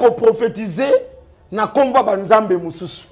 ko prophétiser na komba banzambe mususu.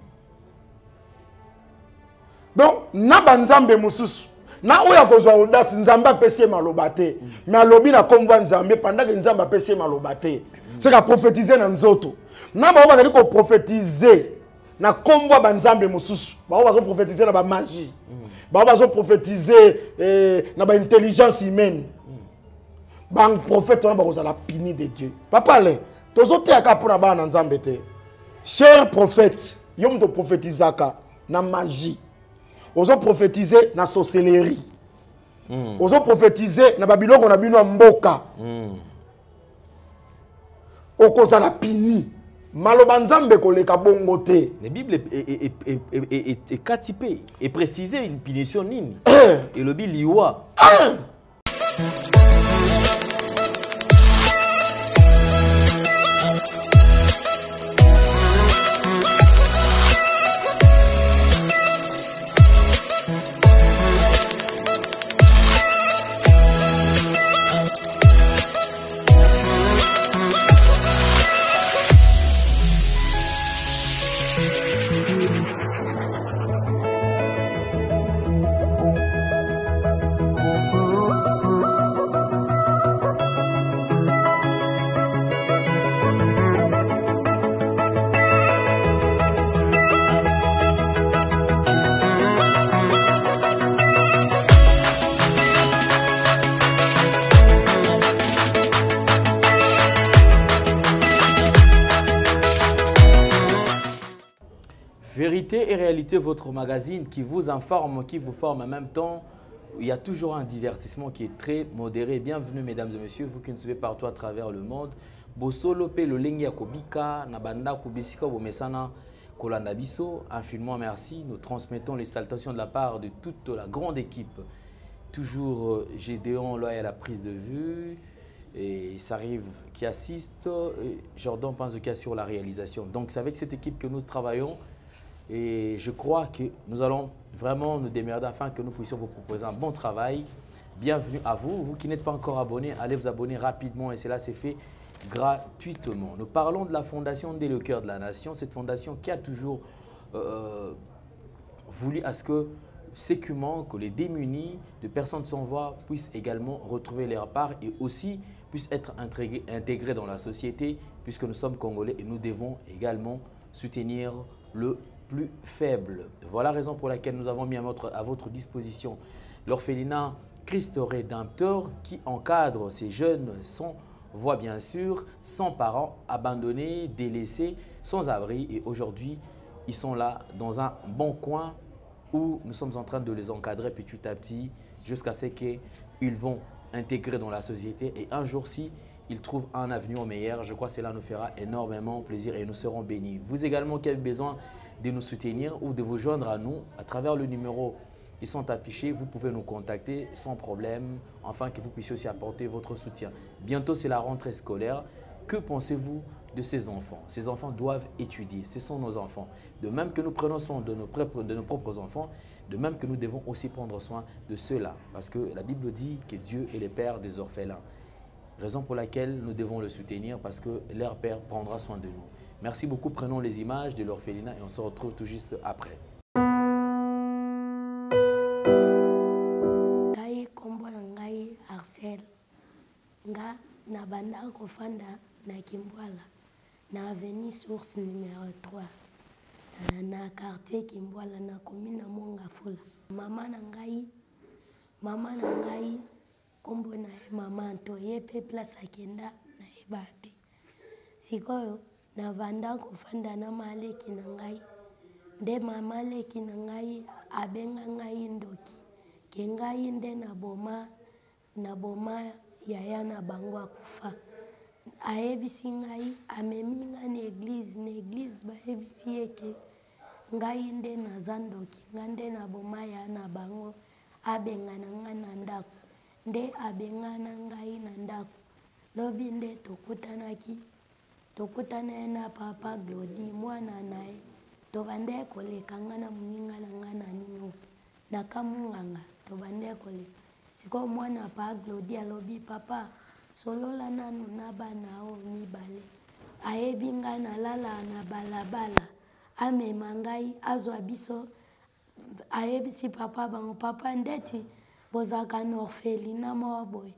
Donc na banzambe mususu na oya kozwa audace nzambe apesi malobate mais alobi na komba nzambe pendant que nzambe apesi malobate c'est ka prophétiser na nzoto na ba bazali ko prophétiser na komba banzambe mususu ba bazo prophétiser na ba magie ba bazo prophétiser na ba intelligence humaine ba prophète on ba kozala pini de Dieu papa le tozote aka pour na ba na nzambe te cher prophète yom to prophétisaka na magie ozo prophétiser na sorcellerie ozo prophétiser na babiloko na bino mboka okozala pini maloba nzambe koleka bongo te. La Bible est catipée et précisée une punition nini et le biliwa. Vérité et réalité, votre magazine qui vous informe, qui vous forme en même temps. Il y a toujours un divertissement qui est très modéré. Bienvenue mesdames et messieurs, vous qui nous suivez partout à travers le monde. Bosolo pe le lengi ya kobika na banda kubisika bomesana kolanda biso. Infiniment merci. Nous transmettons les salutations de la part de toute la grande équipe. Toujours Gédéon là à la prise de vue. Et ça arrive qui assiste. Jordan pense qu'il y a sur la réalisation. Donc c'est avec cette équipe que nous travaillons. Et je crois que nous allons vraiment nous démerder afin que nous puissions vous proposer un bon travail. Bienvenue à vous. Vous qui n'êtes pas encore abonnés, allez vous abonner rapidement et cela s'est fait gratuitement. Nous parlons de la fondation Dès le cœur de la nation. Cette fondation qui a toujours voulu à ce que sécument, que les démunis de personnes sans voix puissent également retrouver leur part et aussi puissent être intégrés dans la société puisque nous sommes Congolais et nous devons également soutenir le plus faible. Voilà la raison pour laquelle nous avons mis à votre disposition l'orphelinat Christ Rédempteur qui encadre ces jeunes sans voix bien sûr, sans parents, abandonnés, délaissés, sans abri. Et aujourd'hui, ils sont là dans un bon coin où nous sommes en train de les encadrer petit à petit jusqu'à ce qu'ils vont intégrer dans la société. Et un jour-ci, ils trouvent un avenir meilleur. Je crois que cela nous fera énormément plaisir et nous serons bénis. Vous également qui avez besoin de nous soutenir ou de vous joindre à nous à travers le numéro qui sont affichés, vous pouvez nous contacter sans problème afin que vous puissiez aussi apporter votre soutien. Bientôt, c'est la rentrée scolaire. Que pensez-vous de ces enfants? Ces enfants doivent étudier. Ce sont nos enfants. De même que nous prenons soin de nos propres enfants, de même que nous devons aussi prendre soin de ceux-là. Parce que la Bible dit que Dieu est le père des orphelins. Raison pour laquelle nous devons le soutenir parce que leur père prendra soin de nous. Merci beaucoup. Prenons les images de l'orphelinat et on se retrouve tout juste après. Ngai kombo na ngai Arcel. Nga na banda kofanda na Kimbwala. Na avenue Source numéro 3. Na quartier Kimbwala na commune Mongafula. Mama na ngai kombo na mama Antoye pe place akenda na ebate. Sikoyo na vanda kofanda na maleki na ngai. Nde mama leki na ngai abenga ngai ndoki. Ke ngai nde na boma yaya na bango akufa. Ayebisi ngai amemi nga na église bayebisi eke ngai nde na zandoki nga nde na boma ya na bango abenga na nga na ndako. Nde abenga na ngai na ndako. Lobi nde tokutana na papa Glody mwana nae. Tobande koleka nga na muninga na nga na nino. Na kamunganga tobande koleka. Siko mwana pa Glody alobi papa solola nanu na bana o mibale. ayebi ngai nalala na balabala amema ngai azwa biso ayebisi papa bango papa ndeti bozalaka na orphelina moko boye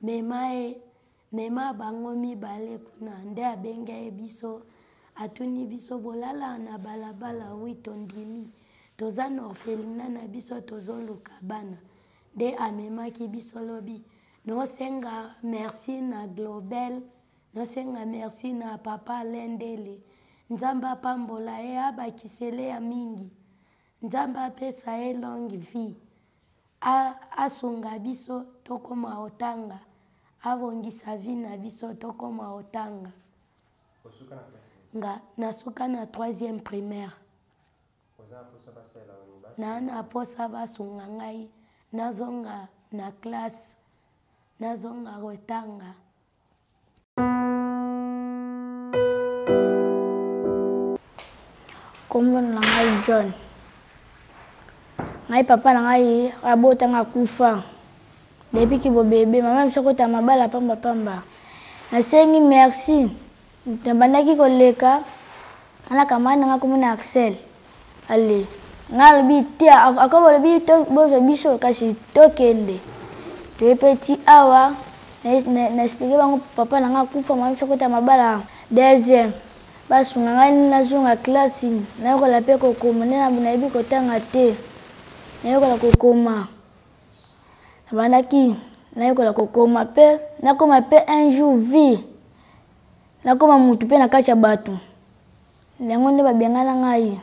mema bango mibale kuna nde abengi ye biso atuni biso bolala na balabala wi tondimi toza na orphelina na biso tozoluka bana nde amemaki biso lobi nosenga merci na Globel nosenga merci na papa Lendele nzambe apambola ye abakisele ya mingi nzambe apesa ye longue vie asunga biso tokoma otanga abongisa vie na biso tokoma otanga nga nasuka na 3e primaire na posa basunga ngai nazonga na classe nazonga otanga kombo na ngai John ngai papa na ngai abotanga kufa depuis ki bo bébé mama msokota mabala pamba nasengi merci tambandaki koleka ana kamana nga komona Axel ale ngal bi tia akobo bi to bozo biso kasi tokende to petit awa na expliquer bango papa na nga kufa mama msokota mabala deuxième basunga ngai nazonga classe nayokola pe kokoma nde nayebi kotanga te nayokola kokoma nabandaki nayokola kokoma pe nakoma pe un jour vie nakoma mutu pe na kati ya bato yango nde babengana ngai.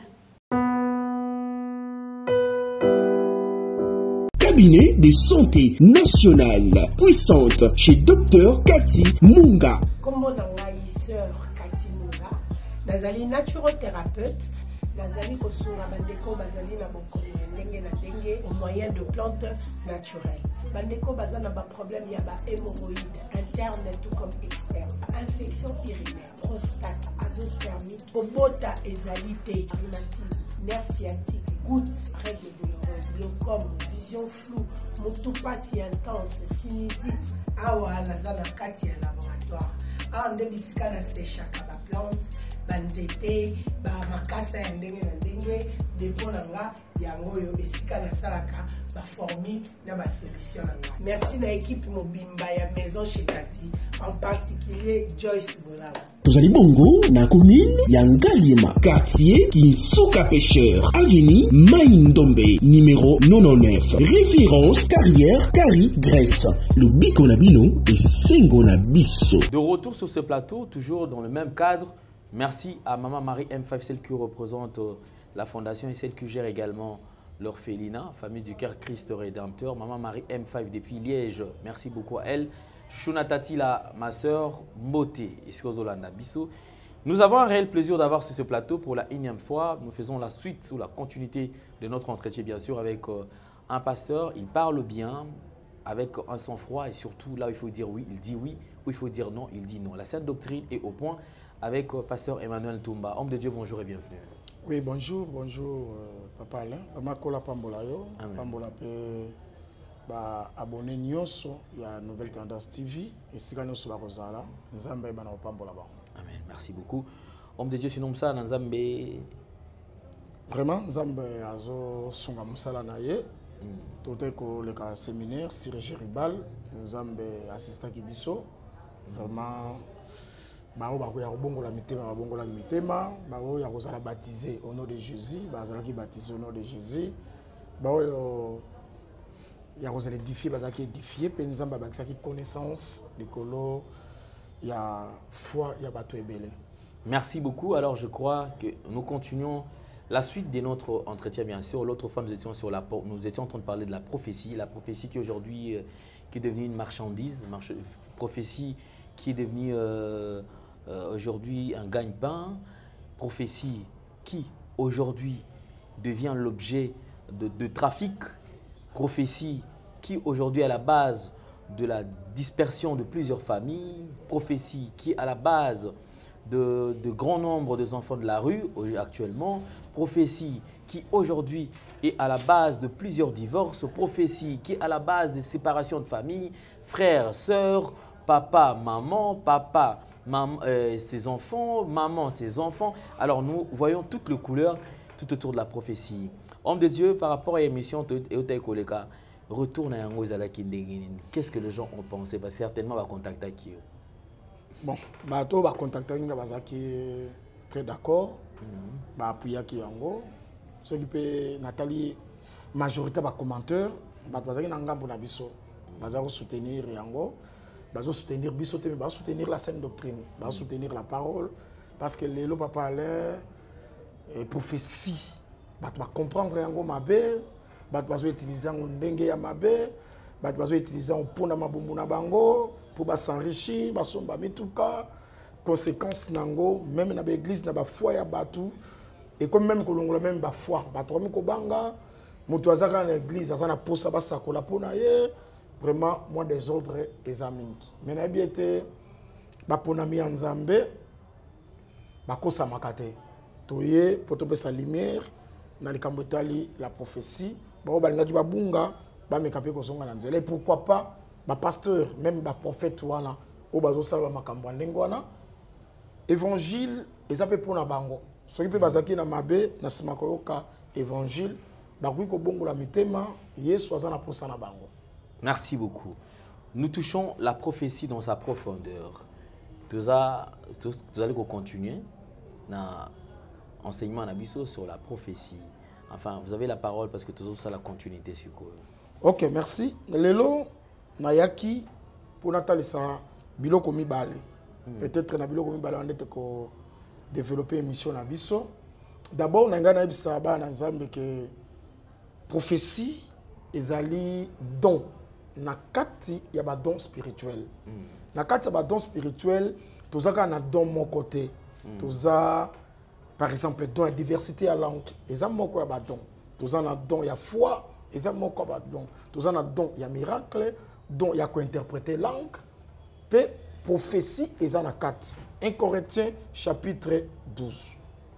Cabinet de santé nationale puissante chez Dr Cathy Munga. Kombo na ngai sœur Cathy Munga nazali naturothérapeute nazali kosunga bandeko bazali na bokono ya ndenge na ndenge au moyen de plantes naturelles bandeko baza na ba problème ya ba hémorroïdes interne tout comme externe infection urinaire prostate azoospermie obota ezali te rhumatisme nerf sciatique goutte règle douloureuse glaucome vision floue motu pasi intense sinusite awa naza na kati ya laboratoire awa nde bisika na séchaka ba plante banzete ba makasa ya ndenge na ndenge depo na nga yango oyo esika nasalaka baformi na basolution na nga. Merci na équipe mobimba ya maison chez Cathy en particulier Joyce Bolaba. Tozali bongo na commune ya Ngaliema quartier Kinsuka Pêcheur avenue Maïndombe numéro 99 référence carrière Kari Grèce le biko na bino et sengo na biso. De retour sur ce plateau toujours dans le même cadre. Merci à Maman Marie M5, celle qui représente la fondation et celle qui gère également l'orphelinat, famille du cœur Christ Rédempteur. Maman Marie M5 depuis Liège, merci beaucoup à elle. Chouchouna Tatila, ma soeur, Mote, Eskozolanda Bissou. Nous avons un réel plaisir d'avoir sur ce plateau pour la 1e fois. Nous faisons la suite ou la continuité de notre entretien, bien sûr, avec un pasteur. Il parle bien, avec un sang-froid et surtout là où il faut dire oui, il dit oui. Où il faut dire non, il dit non. La sainte doctrine est au point. Avec pasteur Emmanuel Toumba. Homme de Dieu, bonjour et bienvenue. Oui, bonjour, Papa Alain. Papa Kola Pambolayo. Pambola pe ba abonné nyonso ya Nouvelle Tendance TV et si nous sommes bakozala nzambe bana pambola ba. Amen. Merci beaucoup. Homme de Dieu, sinon ça nzambe vraiment nzambe azo sunga musala na ye. Tote ko le ka séminaire Sir Géribal nzambe assistant kibiso. Vraiment bao bako ya bongola mitema babongola mitema bao ya kozala baptisé au nom de Jésus bazala ki baptisé au nom de Jésus bao ya kozala édifié bazala ki édifié pe nzamba bakisa ki connaissance likolo ya foi ya bato ebele. Merci beaucoup. Alors je crois que nous continuons la suite de notre entretien, bien sûr. L'autre fois nous étions en train de parler de la prophétie qui aujourd'hui qui est devenue une marchandise, prophétie qui est devenue aujourd'hui un gagne-pain, prophétie qui aujourd'hui devient l'objet de trafic, prophétie qui aujourd'hui est à la base de la dispersion de plusieurs familles, prophétie qui est à la base de grand nombre des enfants de la rue actuellement, prophétie qui aujourd'hui est à la base de plusieurs divorces, prophétie qui est à la base des séparations de familles, frères, sœurs, papa, maman, papa, ses enfants, maman, ses enfants. Alors nous voyons toutes les couleurs tout autour de la prophétie. Homme de Dieu, par rapport à l'émission Eotei Koleka, retourne à Yango Zalaki Ndenginin. Qu'est-ce que les gens ont pensé? Bah, certainement, va contacter qui? Bon, bateau va contacter Ngabazaki très d'accord. Va appuyer qui Yango. Ce qui peut Nathalie, majorité va commentaire. Bazaki Nangambo Nabiso. Bazako soutenir Yango. Bazako soutenir Biso, mais bazako soutenir la saine doctrine. Bazako soutenir la parole. Parce que les lots papa les prophéties. Bazako comprendre Yango Mabé. Bazako utiliser Yango Ndenge ya Mabé. Bazako utiliser Yango pour Namabumu na bango. Pour s'enrichir, basomba mituka. Conséquence nango, même dans l'église, dans la foi ya batu. Et comme même que l'on même la foi, batu ko banga. Mutuazaka dans l'église, ça na posa basa ko la pona ye. Vraiment, moi des ordres et amis. Mais na bien été, baponami en Zambé, bakosa makate. Toye, pour te sa lumière, na likambotali la prophétie. Ba balinga ki babunga, ba mekape ko songa na nzela. Et pourquoi pas, ba pasteur, même ba prophète wana, o bazo sala makambo ndenge wana. Évangile, ils appellent pour na bango. Ce qui peut bazaki na mabe, na simakoyoka évangile, bakui ko bongo la mitema, yesu azana pour ça na bango. Merci beaucoup. Nous touchons la prophétie dans sa profondeur. Vous allez continuer dans l'enseignement Nabiso sur la prophétie. Enfin, vous avez la parole parce que tout ça la continuité sur quoi. Ok, merci. Lelo nayaki pour Nathalie ça biloko mibale. Peut-être na biloko mibale on était ko développer une mission Nabiso. D'abord nanga na bisa ba na Nzambe que prophétie ezali don. Na kati ya ba don spirituel. Na kati ya ba don spirituel, tozaka na don mon côté. Toza par exemple don ya diversité à langue, eza moko ya ba don. Toza na don ya foi, eza moko ba don. Toza na don ya miracle, don ya ko interpréter langue. Pe prophétie eza na kati. 1 Corinthiens chapitre 12.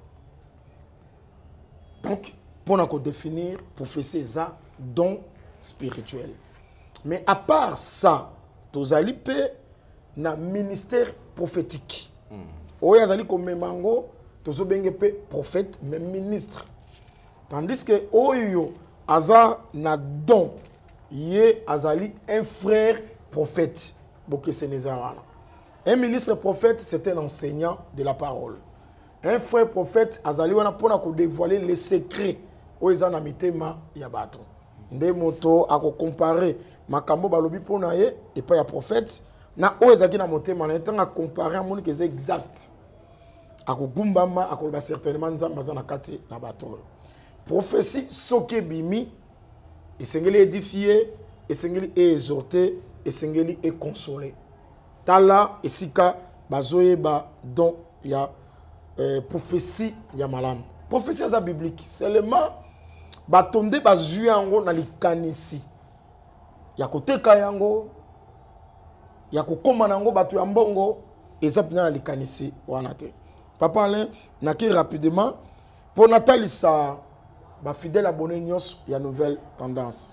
Donc pour nous définir prophétie eza don spirituel. Mais à part ça, tous allez na ministère prophétique. Oya zali comme mango, tous obenge pe prophète, même ministre. Tandis que oyo aza na don, yé azali un frère prophète. Boke senezarana. Un ministre prophète, c'est un enseignant de la parole. Un frère prophète, azali wana pona ko dévoiler les secrets oya na mitema ya bato. Nde moto ako comparer makambo balobi pona ye et pas ya prophète na oezaki na motema na etanga comparer amoni que c'est exact ako gumbama ako ba certainement nzamba za na kati na bato. Prophétie soke bimi esengeli édifier, esengeli exhorter, esengeli et consoler. Tala esika bazoyeba don ya prophétie ya malam. Prophétie za biblique seulement batonde bazui yango na likanisi ya koteka yango ya kokoma nango batu ya mbongo eza pina na likanisi wana te. Papa Alain naki rapidement pour Nathalie ça ba fidèle abonné nyos ya nouvelle tendance.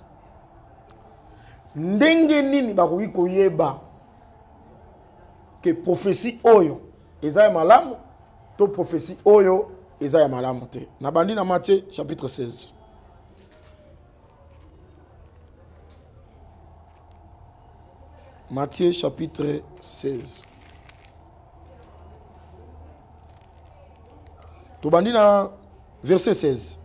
Ndenge nini bakoki koyeba que prophétie oyo eza ya malamu to prophétie oyo eza ya malamu te. Na bandi na Matthieu chapitre 16. Matthieu chapitre 16. Tobandina verset 16.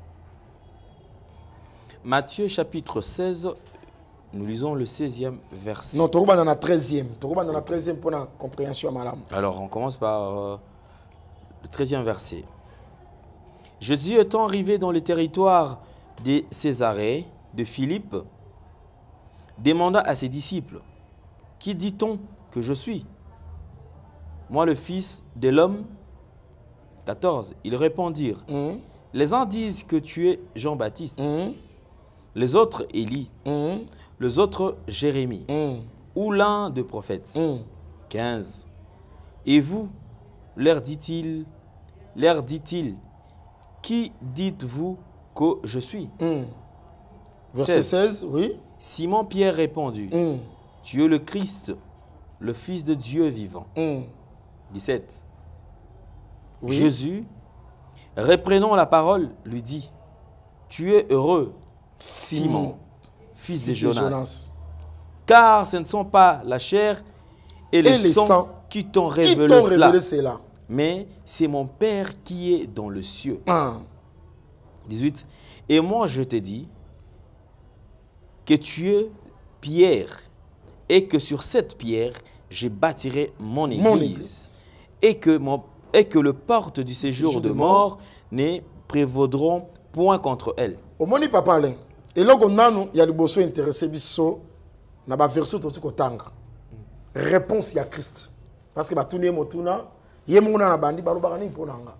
Matthieu chapitre 16, nous lisons le 16e verset. Non, Toruba dans la 13e. Toruba dans la 13e pour la compréhension à madame. Alors, on commence par le 13e verset. Jésus étant arrivé dans le territoire de Césarée, de Philippe, demanda à ses disciples, « Qui dit-on que je suis? Moi, le Fils de l'homme. » 14. Ils répondirent, Les uns disent que tu es Jean-Baptiste, les autres Élie, les autres Jérémie, ou l'un des prophètes. 15. Et vous, leur dit-il, qui dites-vous que je suis? Verset 16, oui. Simon-Pierre répondit, Tu es le Christ, le Fils de Dieu vivant. 17. Oui. Jésus, reprenant la parole, lui dit, tu es heureux, Simon, fils de Jonas, car ce ne sont pas la chair et le sang qui t'ont révélé cela, mais c'est mon Père qui est dans le cieux. 18. Et moi je te dis que tu es Pierre, et que sur cette pierre, je bâtirai mon église, et que le porte du séjour de mort ne prévaudront point contre elle. Au moni papa Alain, et là il y a le besoin intéressé biso na ba version tout kotanga. Réponse ya Christ. Parce que ba tuné motuna yemuna na bandi ba lobaka ni ponanga.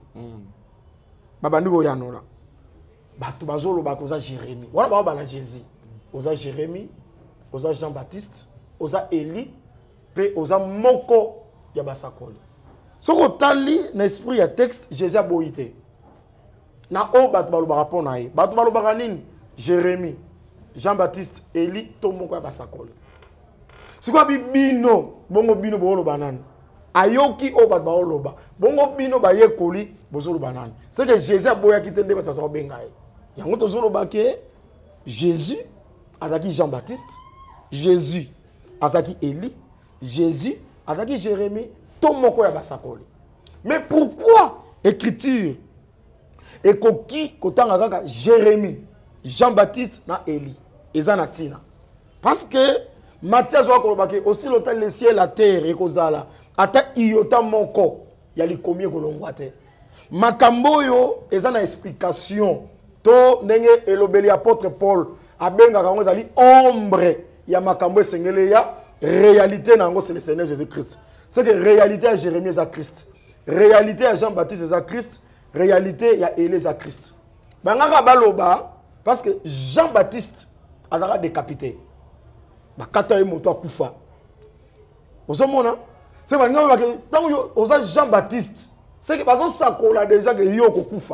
Ba bandi go yanola. Ba tu bazolo ba koza Jérémie. Wana ba na Jésus. Oza Jérémie, oza Jean-Baptiste, oza Élie, pe oza moko ya basakoli. Soko tali na esprit ya texte Jésus a boité. Na o bat balobaka pona ye. Bat balobaka nini? Jérémie, Jean-Baptiste, Élie, to moko ya basakoli. Siko bino, bongo bino bolo banane. Ayoki o bat baoloba. Bongo bino ba yekoli bozolo banane. C'est que Jésus a boya kitende ba tata benga ye. Yango tozolo ba ke Jésus azaki Jean-Baptiste, Jésus azaki Élie, Jésus azaki Jérémie, to moko ya basakoli. Mais pourquoi écriture et koki kotanga kaka Jérémie, Jean-Baptiste na Élie ezana tina? Parce que Matthias wa kolobake aussi l'autel le ciel la terre et kozala ata iota moko ya likomi kolongwa te. Makambo yo ezana explication to ndenge elobeli apôtre Paul abenga kango ezali ombre ya makambo esengele ya réalité nango c'est le Seigneur Jésus-Christ. C'est que réalité à Jérémie est à Christ, réalité à Jean-Baptiste est à Christ, réalité ya Élie est à Christ. Bangaka baloba parce que Jean-Baptiste azara décapité. Bakata ye moto akufa. Osomona c'est pas ngamba que tant yo oza Jean-Baptiste, c'est que bazo sakola déjà que yo kokufa.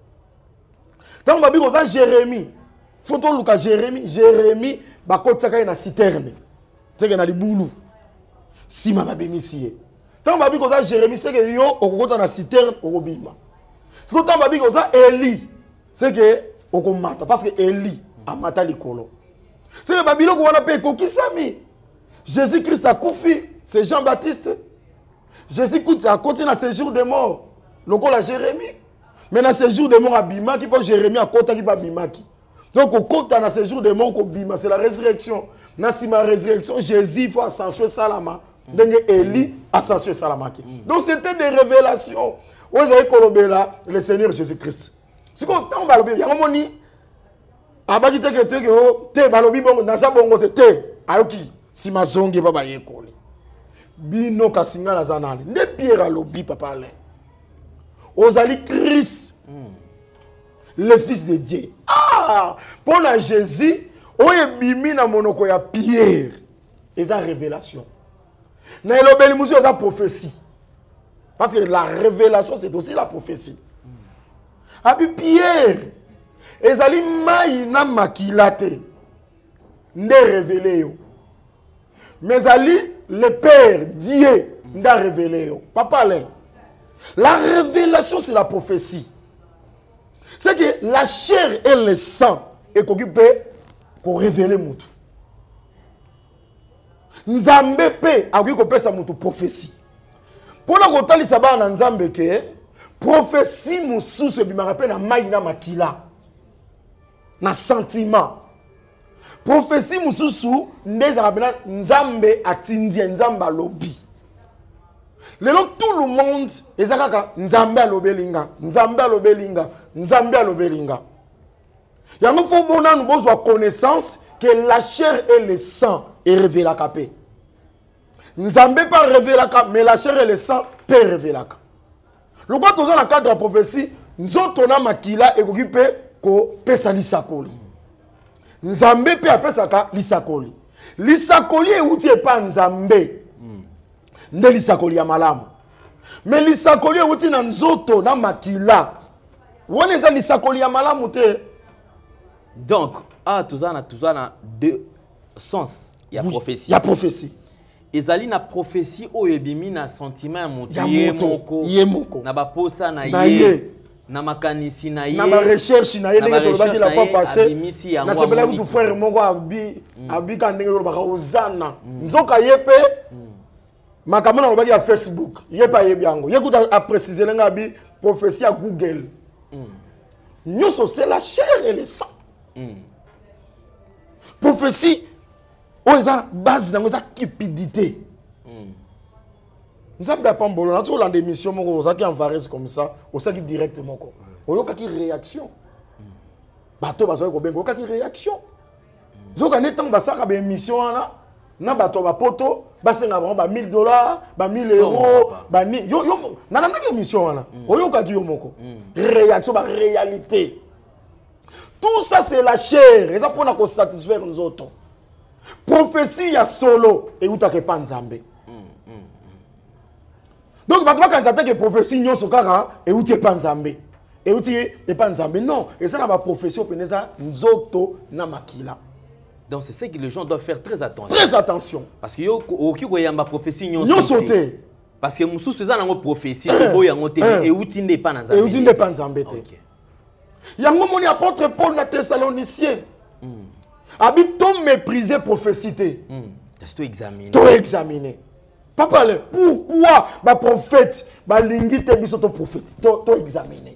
Tant babi oza Jérémie, photo luka Jérémie bakotsaka na citerne. C'est que na libulu. Sima babemisiye. Tant babi oza Jérémie, c'est que yo okokota na citerne okobima. C'est que tant babi oza Élie, c'est que okomata parce que Élie amata likolo. C'est que Babylone qu'on a payé kokisami. Jésus-Christ a koufi, c'est Jean-Baptiste. Jésus-Christ a continué à ce jour de mort. Le col a Jérémie. Mais dans ce jour de mort à Bima, qui peut Jérémie à côté qui va Bimaki. Donc au compte dans ce jour de mort qu'on Bima, c'est la résurrection. Dans la résurrection, Jésus il faut ascencher Salama. Donc Élie ascencher Salamaki. Donc c'était des révélations. Vous avez colobé le Seigneur Jésus-Christ. C'est qu'on tombe à l'obé. Il y a un moment abaki te ke te balobi bongo naza bongo te ayoki si mazongi baba yekoli bino kasinga na zanani nde Pierre alobi papa Alain ozali Christ le fils de Dieu pour la Jésus oye bimi na monoko ya Pierre eza révélation na elobeli musu eza prophétie parce que la révélation c'est aussi la prophétie abi Pierre ezali mai na makilate nde révélé yo mais ali le Père Dieu nda révélé yo papa Alain la révélation c'est la prophétie c'est que la chair et le sang est occupé pour révéler mutu nzambe pe akoki kopesa mutu prophétie pona kotalisa bana nzambe ke prophétie mususu ebimaka pe na mai na makila na sentiment. Prophétie mususu ndeza kabena nzambe atindia nzamba lobi. Lelo tout le monde ezakaka nzambe alobelinga, nzambe alobelinga, nzambe alobelinga. Yango faut bona nous besoin connaissance que la chair et le sang est révélé à capé. Nzambe pas révélé à mais la chair et le sang peut révéler à. Le quoi dans le cadre de la prophétie, nous on a makila et occupé ko pesa lisakoli. Nzambe pe apesaka lisakoli. Lisakoli e uti pa nzambe. Nde lisakoli ya malamu. Mais lisakoli e uti na nzoto na makila. Wone za lisakoli ya malamu te. Donc, tout ça na deux sens. Il y a prophétie. Il y a prophétie. ezali na prophétie oyo ebimi na sentiment ya moto ye moko na baposa na ye ye na makanisi na ye na ba recherche na ye ndenge tolobaki la fois passée na sepela kutu frère moko abika ndenge tolobaka ozana nzoka ye pe makambo na lobaki ya Facebook ye pa ye biango ye kuta a préciser nga abi prophétie à Google nyonso c'est la chair et le sang prophétie o eza base nango eza cupidité nzambe apambolo na tolanda émission moko ozaki en varese comme ça osaki directement ko oyokaki réaction bato bazoki kobenga oyokaki réaction zoka ne ntango basaka ba émission wana na bato bapoto basenga bango ba $1000 ba 1000 euros ba ni yo nalandaki émission wana oyokaki yo moko réaction ba réalité tout ça c'est la chair eza pona ko satisfaire nzoto prophétie ya solo et utake pa nzambe donc bato bakanisa que prophétie nyonso kaka et uti pa nzambe et uti e pa nzambe non et ça na ba prophétie peneza nzoto na makila. Donc c'est ce que les gens doivent faire très attention. Très attention. Parce que yo oki ko yamba prophétie nyonso te parce que mususu eza nango prophétie ko yango te et uti nde pa nzambe. Et uti nde pa nzambe te. Yango moni apôtre Paul na Thessaloniciens. Habite mépriser prophétie. Tu examiner. Tu examiner. Papa, pourquoi ba prophète, ba lingite biso to prophète, to examiner.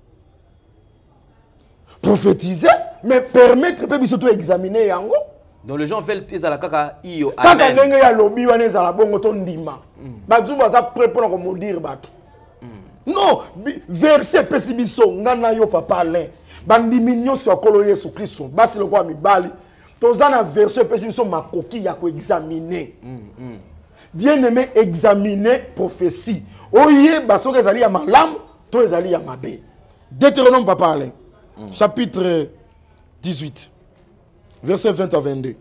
Prophétiser, mais permettre pe biso to examiner yango. Donc les gens veulent ezala kaka iyo. Kaka ndenge ya lobi wana ezala bongo to ndima. Ba zuba za prépare ko modire bato. Non, verset pesi biso ngana yo papa Alain. Bandimi nyonso akolo Yesu Kristo, basi lokwa mibali. Tozana verset pesi biso makoki ya ko examiner. Bien aimé, examiner prophétie. Oye, basoke ezali ya malam, to ezali ya mabe. Deutéronome papa Alain. Chapitre 18. Verset 20 à 22.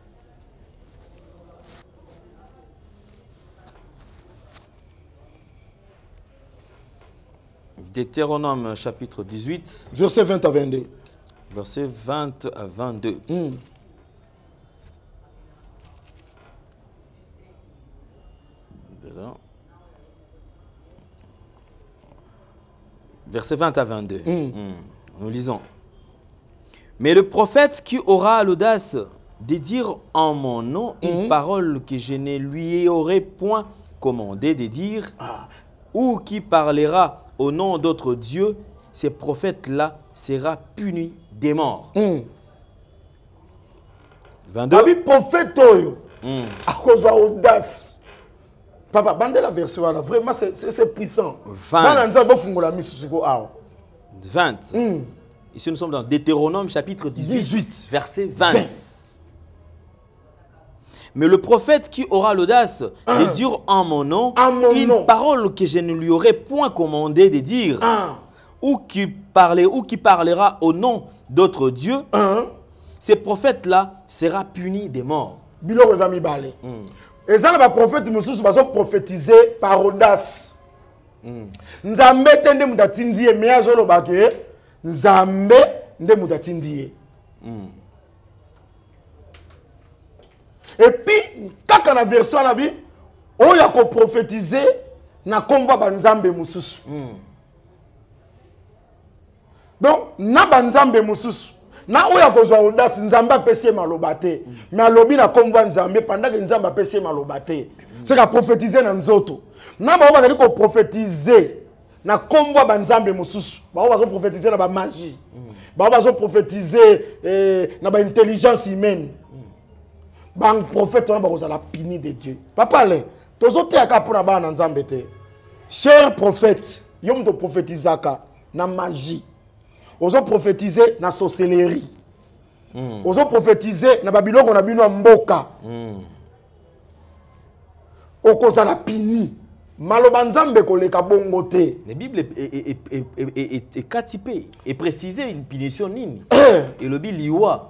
Deutéronome chapitre 18. Verset 20 à 22. Verset 20 à 22. Verset 20 à 22. Nous lisons. Mais le prophète qui aura l'audace de dire en mon nom une parole que je ne lui aurais point commandé de dire, ou qui parlera au nom d'autres dieux, ce prophète-là sera puni des morts. 22. Abi prophète oyo à cause de l'audace. Papa, bande la version là, vraiment c'est puissant. 20. 20. Ici nous sommes dans Deutéronome chapitre 18. Verset 20. Mais le prophète qui aura l'audace de dire en mon nom une parole que je ne lui aurais point commandé de dire, ou qui parlera au nom d'autres dieux, ce prophète-là sera puni des morts. Bilo les amis balé. Et ça le prophète mususu baso prophétiser par audace. Nzambe tende mutatindie mais azolo bake nzambe nde mutatindie. Et puis kaka na version la bi oya ko prophétiser na komba banzambe mususu. Donc na banzambe mususu na oya kozwa audace nzambe apesi maloba te mais alobi na komba nzambe pendant que nzambe apesi maloba te c'est ka prophétiser na nzoto na ba bazali ko prophétiser na komba banzambe mususu ba bazo prophétiser na ba magie ba bazo prophétiser na ba intelligence humaine ba prophète on ba kozala puni de Dieu papa le tozote aka pona ba na nzambe te cher prophète yom to prophétisaka na magie. Ozo prophétiser na sorcellerie. Ozo prophétiser na babiloko na bino mboka. Okoza na pini. Maloba nzambe koleka bongo te. La Bible est catipée et précisée une punition nini. Et le biliwa.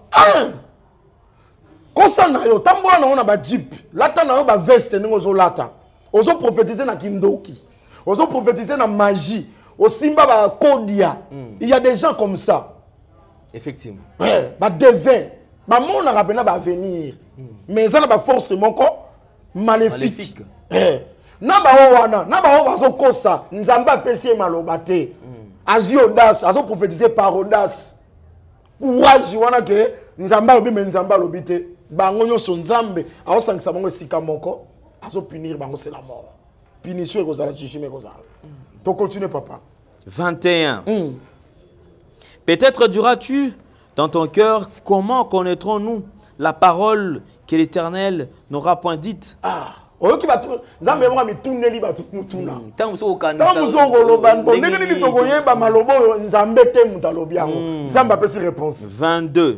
Kosa na yo tambola na ona ba jeep. Lata na yo ba veste ningo zo lata. Ozo prophétiser na kindoki. Ozo prophétiser na magie. Au Simba, ba Kodia, il y a des gens comme ça. Effectivement. Ouais, bah devin, bah mon arabena va venir. Mais ça n'a pas forcément quoi. maléfique. Na bao wana, na bao bazo kosa, nzamba pesi maloba te. Azi audace, azo prophétiser par audace. Courage wana ke nzamba lobi mais nzamba lobi te. Bango nyonso nzambe, azo sangisa bango sika moko, azo punir bango c'est la mort. Punition ekozala jugement ekozala. To continue papa. 21. Peut-être diras-tu dans ton cœur, comment connaîtrons-nous la parole que l'Éternel n'aura point dite? Oyoki batu nzambe mo mi tuneli batu mutuna. Tant so okanda. Tant so ngoloba bo ndenge nini to koyeba malobo nzambe te mutalobi yango. Nzambe apesi réponse. 22.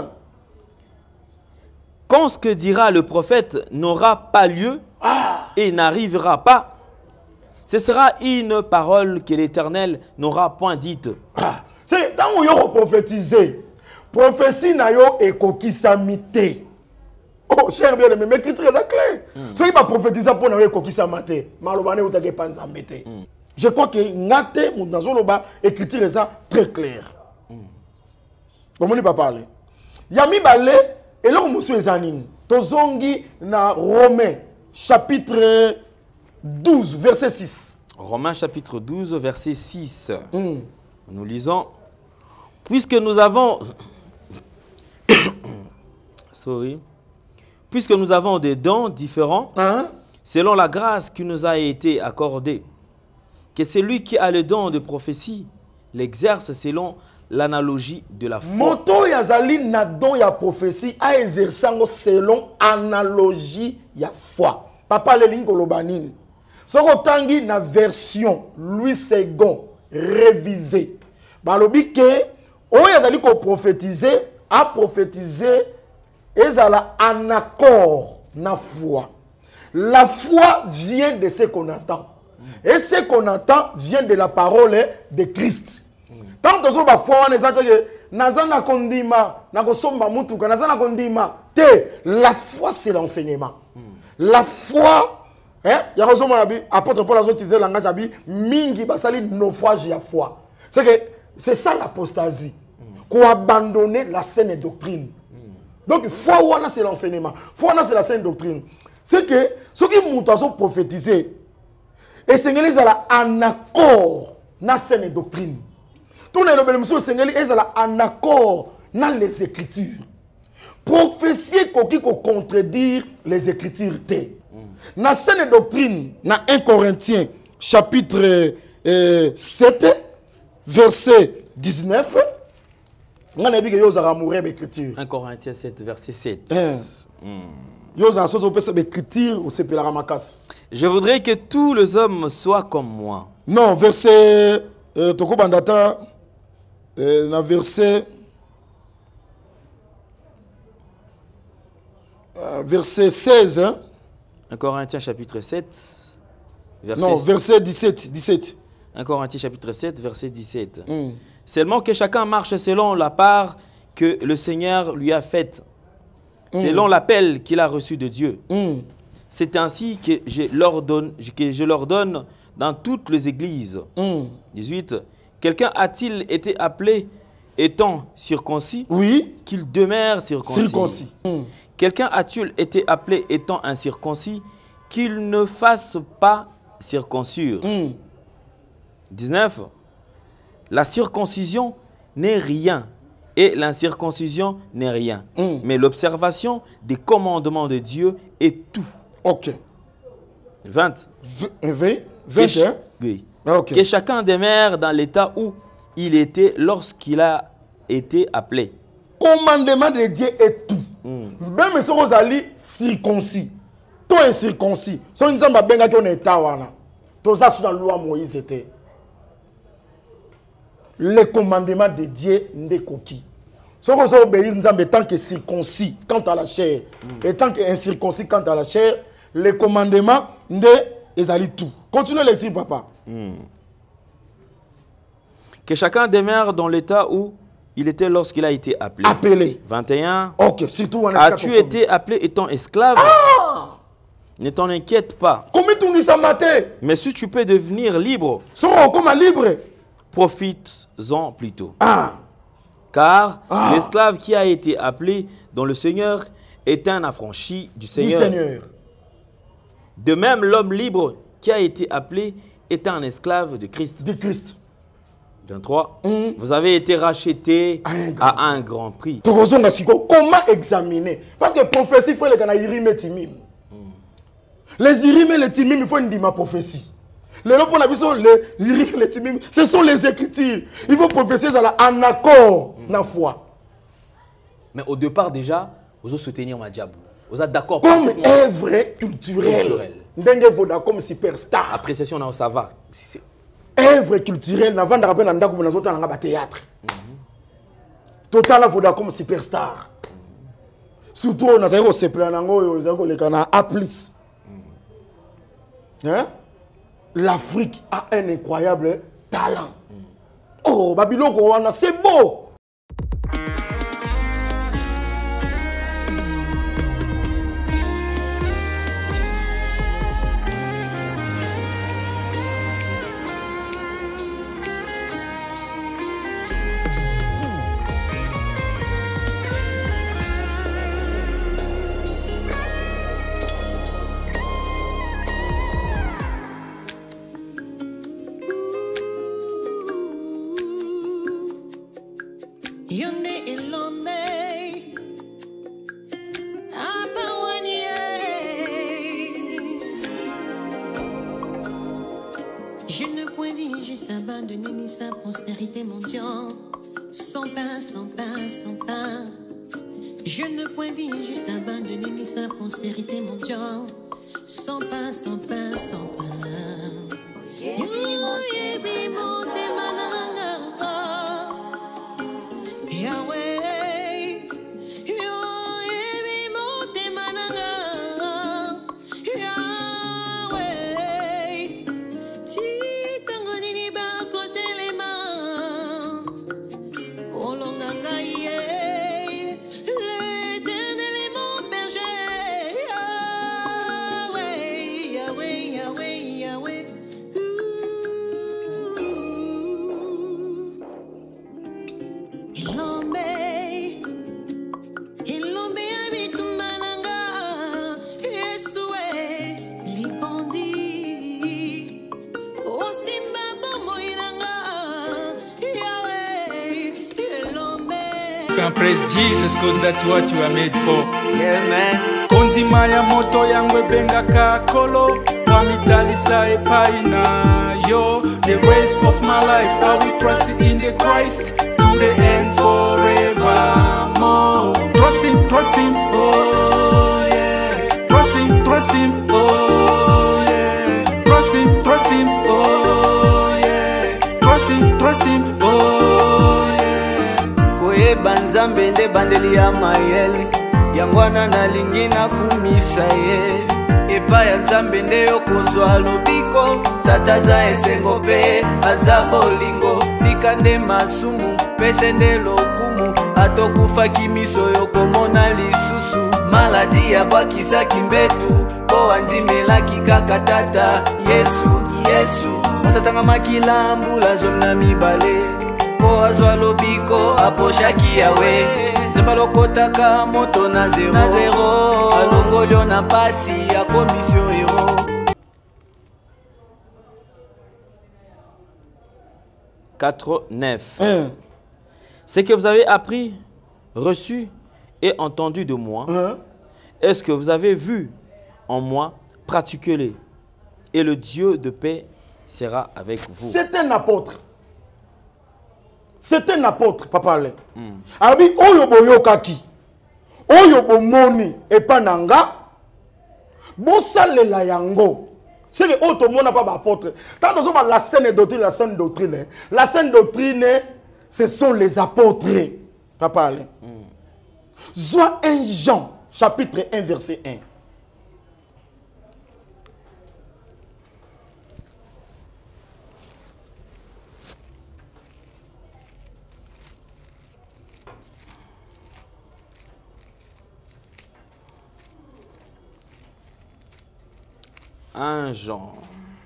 Quand ce que dira le prophète n'aura pas lieu et n'arrivera pas, ce sera une parole que l'Éternel n'aura point dite. C'est tant que yo prophétiser. Prophétie na yo ekokisami te. Oh, cher bien-aimé, mais écriture est clair. Ce qui va prophétiser pour nous ekokisama te. Malobane ou take panzambe te. Je crois que ngate mon nazoloba écriture est très clair. Comment on pas parler? Yami balé et là monsieur ezanini. Tozongi na Romains chapitre 12 verset 6. Romains chapitre 12 verset 6. Nous lisons: puisque nous avons puisque nous avons des dons différents selon la grâce qui nous a été accordée, que celui qui a le don de prophétie l'exerce selon l'analogie de la foi. Moto yazali na don ya prophétie a exerçango selon analogie ya foi. Papa le lingo lobanini. Soko tangi na version Louis II révisé. Balobi ke o yazali ko prophétiser a prophétiser ezala en accord na foi. La foi vient de ce qu'on entend. Et ce qu'on entend vient de la parole de Christ. Tant que la foi on est que nazana kondima na kosomba mutuka nazana kondima te, la foi c'est l'enseignement. La foi ya kosomba na bi apôtre Paul a utilisé langage abi mingi basali naufrage ya foi. C'est ça l'apostasie. Qu'on abandonner la saine doctrine. Donc, foi wana c'est l'enseignement. Foi wana c'est la saine doctrine. C'est que ceux qui m'ont prophétisé, et Seigneur est en accord na saine doctrine. Tout le monde monsieur Seigneur est en accord na les écritures. Prophétie qui contredire les écritures té. Na saine doctrine, na 1 Corinthiens chapitre 7 verset 19. 1 Corinthiens 7 verset 7. Je voudrais que tous les hommes soient comme moi. Non, verset Toko Bandata, verset 16. 1 Corinthiens chapitre 7. Verset 17. 1 Corinthiens chapitre 7 verset 17. Seulement que chacun marche selon la part que le Seigneur lui a faite, selon l'appel qu'il a reçu de Dieu. C'est ainsi que je leur donne dans toutes les églises. 18. Quelqu'un a-t-il été appelé étant circoncis? Oui. Qu'il demeure circoncis. Quelqu'un a-t-il été appelé étant incirconcis? Qu'il ne fasse pas circoncire. 19. La circoncision n'est rien et l'incirconcision n'est rien. Mais l'observation des commandements de Dieu est tout. Ok. 20. 21. Oui. Okay. Que chacun demeure dans l'état où il était lorsqu'il a été appelé. Commandement de Dieu est tout. Même si vous allez circoncis, tout incirconcis. Si vous avez un état, tout ça sur la loi Moïse était. Le commandement de Dieu n'est coquille. Si vous obéissez en tant que circoncis quant à la chair et tant qu'incirconcis quant à la chair, le commandement n'est tout. Continuez l'exil, papa. Que chacun demeure dans l'état où il était lorsqu'il a été appelé. Appelé. 21. Ok, surtout as-tu été appelé étant esclave? Ne t'en inquiète pas. Comment tu dis ça matin? Mais si tu peux devenir libre, comment libre? Profites-en plutôt. Car l'esclave qui a été appelé dans le Seigneur est un affranchi du Seigneur. De même, l'homme libre qui a été appelé est un esclave de Christ. De Christ. 23. Vous avez été racheté à un grand prix. Comment examiner? Parce que prophétie, il faut les gars irime timim. Les irime et les timim, il faut une ma prophétie. Les irime les timim, ce sont les écritures. Il faut prophétiser en accord na foi. Mais au départ déjà, vous allez soutenir ma diable. Vous êtes d'accord? Comme œuvre culturelle. Comme superstar. Appréciation, ça va. Œuvre culturelle, avant de rappeler dans théâtre. Total, il comme superstar. Surtout, on a A+. L'Afrique a un incroyable talent. Oh, Babylone, c'est beau. Je ne puis vivre juste abandonner ni sa postérité, mon Dieu. Sans pain, sans pain, sans pain. Je ne puis vivre juste abandonner ni sa postérité, mon Dieu. Sans pain, sans pain, sans pain. Praise Jesus, cause that's what you are made for. Yeah, man. Konzima ya moto yangwe benga kakolo Wamitalisa epaina yo. The race of my life, I will trust in the Christ to the end forevermore. Trust him, oh yeah. Trust him, oh yeah. Trust him, oh yeah. Trust him, oh yeah. Banzambe nde bandeli ya mayele yangwana na lingina kumisa ye epa ya nzambe nde yokozwa lobiko tata za esengo pe aza bolingo tika nde masumu pese nde lokumu atokufaki miso yokomona lisusu maladi ya bwakisaki mbetu po andimelaki kaka tata Yesu masatanga makilambula zomna mibale azwa lobiko aposhaki yawe zembalokotaka moto na zero alongolio na pasi ya komisio hero. 4:9. Ce que vous avez appris, reçu et entendu de moi, est-ce que vous avez vu en moi, pratiquez-le, et le Dieu de paix sera avec vous. C'est un apôtre. C'est un apôtre, papa Alain. Abi oyo boyokaki, oyo bomoni epananga, bosalela yango. C'est que auto mona pas apôtre. Tant que la saine doctrine, la saine doctrine, la saine doctrine, ce sont les apôtres, papa Alain. Soit 1 Jean, chapitre 1, verset 1. Un Jean.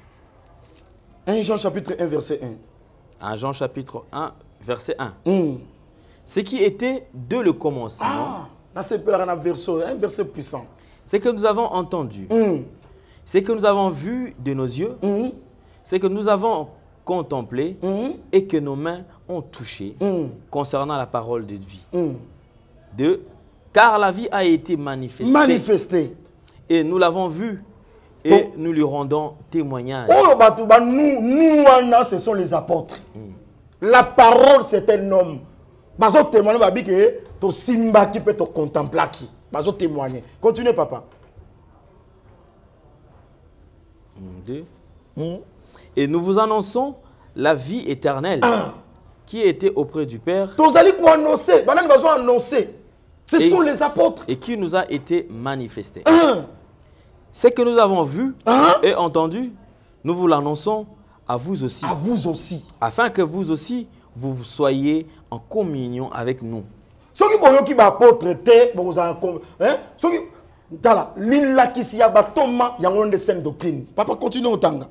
1 Jean chapitre 1 verset 1. 1 Jean chapitre 1 verset 1. Ce qui était de le commencement. Ah, là c'est un verset puissant. C'est que nous avons entendu. Ce que nous avons vu de nos yeux, ce que nous avons contemplé et que nos mains ont touché concernant la parole de vie. Car la vie a été manifestée. Et nous l'avons vu et nous lui rendons témoignage. Nous, ce sont les apôtres. La parole, c'est un homme. Parce que témoigner, que tu simba qui peut te contempler. Parce que témoigner. Continuez, papa. Et nous vous annonçons la vie éternelle qui était auprès du Père. Ce sont les apôtres. Et qui nous a été manifesté. Ce que nous avons vu et entendu, nous vous l'annonçons à vous aussi. À vous aussi. Afin que vous aussi, vous soyez en communion avec nous. Ceux qui sont apôtres, papa, continue au tanga.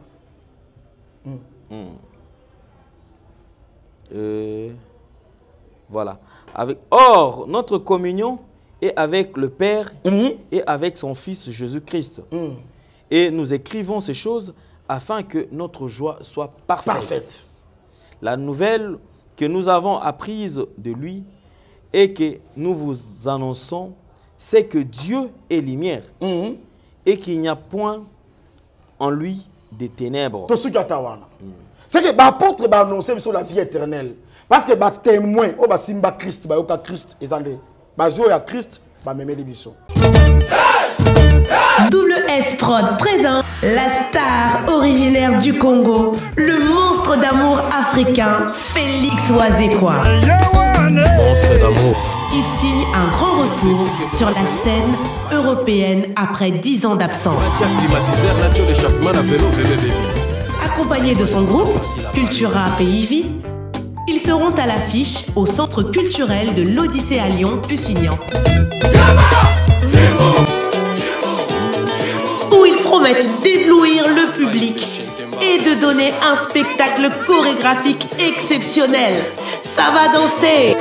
Voilà. Or, notre communion est avec le Père et avec son Fils Jésus-Christ. Et nous écrivons ces choses afin que notre joie soit parfaite. La nouvelle que nous avons apprise de lui et que nous vous annonçons, c'est que Dieu est lumière et qu'il n'y a point en lui des ténèbres. C'est que l'apôtre a annoncé sur la vie éternelle. Parce que les témoins, ils simba Christ, Christ, ils ont Christ, Double S Prod présente la star originaire du Congo, le monstre d'amour africain, Félix Wazekwa. Monstre d'amour. Qui signe un grand retour sur la scène européenne après 10 ans d'absence. Accompagné de son groupe, Cultura Pays Vie, ils seront à l'affiche au Centre culturel de l'Odyssée à Lyon, Pusignan. Où ils promettent d'éblouir le public et de donner un spectacle chorégraphique exceptionnel. Ça va danser.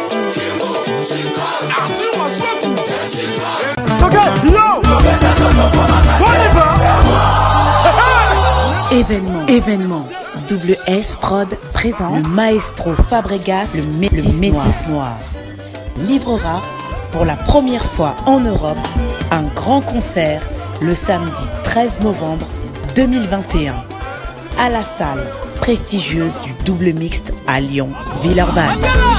Événement. Double S Prod présente le maestro Fabregas, le Métis Noir. Livrera pour la première fois en Europe un grand concert le samedi 13 novembre 2021 à la salle prestigieuse du Double Mixte à Lyon, Villeurbanne.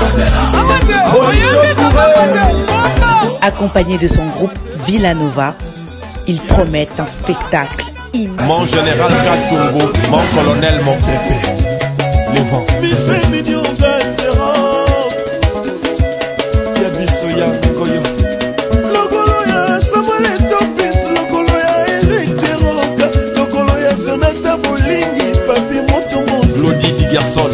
Accompagné de son groupe Villanova, ils promettent un spectacle immense. Mon général Kassungo, mon colonel, mon pépé. Le vent. Lodi di garçon.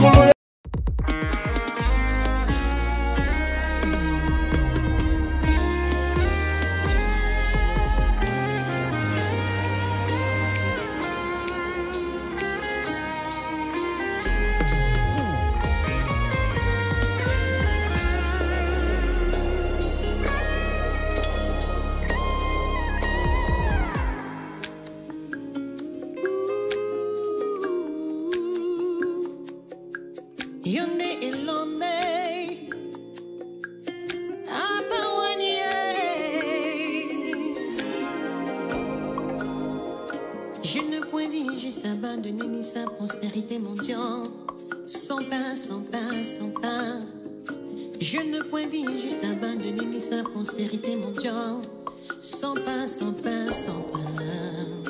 Je ne point vie juste abandonner ni sa postérité mendiant. Sans pain, sans pain, sans pain. Je ne point vie juste abandonner ni sa postérité mendiant. Sans pain, sans pain, sans pain.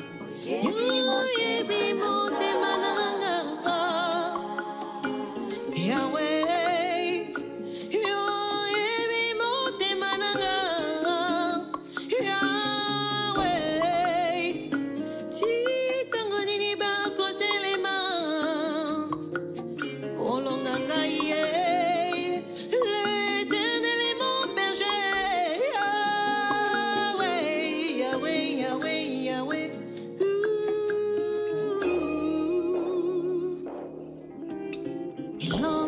Long